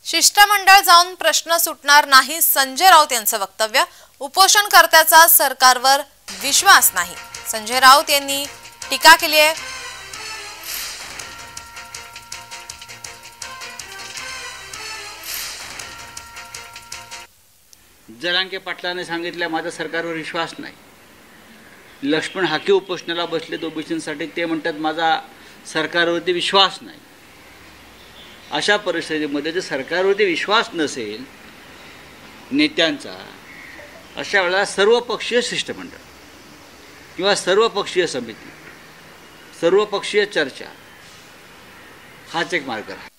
शिष्टमंडळ जाऊन प्रश्न सुटणार नाही, संजय राऊत यांचं वक्तव्य. उपोषणकर्त्याचा सरकारवर विश्वास नाही, संजय राऊत यांनी टीका केली आहे. जरांगे पाटलांनी सांगितलं माझा सरकारवर विश्वास नाही. लक्ष्मण हाके उपोषणाला बसलेत ओबीसींसाठी, ते म्हणतात माझा सरकारवरती विश्वास नाही. अशा परिस्थितीमध्ये जर सरकारवरती विश्वास नसेल नेत्यांचा, अशा वेळेला सर्वपक्षीय शिष्टमंडळ किंवा सर्वपक्षीय समिती, सर्वपक्षीय चर्चा हाच एक मार्ग आहे.